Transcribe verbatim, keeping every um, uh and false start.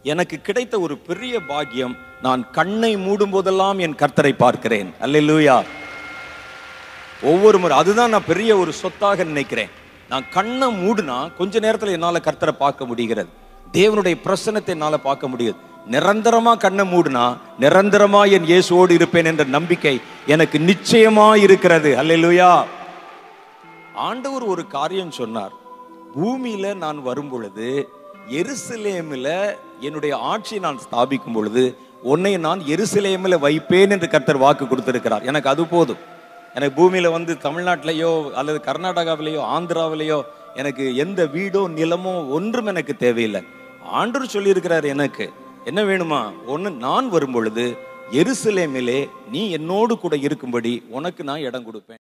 எனக்கு கிடைத்த ஒரு பெரிய பாக்கியம், நான் கண்ணை மூடும் போதெல்லாம் என் கர்த்தரை பார்க்கிறேன். அல்லேலூயா. ஒவ்வொரு முறை அதுதான் நான் பெரிய ஒரு சொத்தாக நினைக்கிறேன். நான் கண்ணை மூடுனா கொஞ்ச நேரத்தில் என்னால் கர்த்தரை பார்க்க முடிகிறது. தேவனுடைய பிரசன்னத்தை என்னால் பார்க்க முடியுது. நிரந்தரமா கண்ணை மூடுனா நிரந்தரமா என் இயேசுவோடு இருப்பேன் என்ற நம்பிக்கை எனக்கு நிச்சயமா இருக்கிறது. அல்லேலூயா. ஆண்டவர் ஒரு காரியம் சொன்னார். பூமியில நான் வரும் பொழுது, எருசலேமில் என்னுடைய ஆட்சியை நான் ஸ்தாபிக்கும் பொழுது, உன்னை நான் எருசலேமில் வைப்பேன் என்று கர்த்தர் வாக்கு கொடுத்திருக்கிறார். எனக்கு அது போதும். எனக்கு பூமியில வந்து தமிழ்நாட்டிலேயோ அல்லது கர்நாடகாவிலேயோ ஆந்திராவிலேயோ எனக்கு எந்த வீடோ நிலமோ ஒன்றும் எனக்கு தேவையில்லை. ஆண்டவர் சொல்லியிருக்கிறார், எனக்கு என்ன வேணுமா? ஒன்று, நான் வரும் பொழுது எருசலேமிலே நீ என்னோடு கூட இருக்கும்படி உனக்கு நான் இடம் கொடுப்பேன்.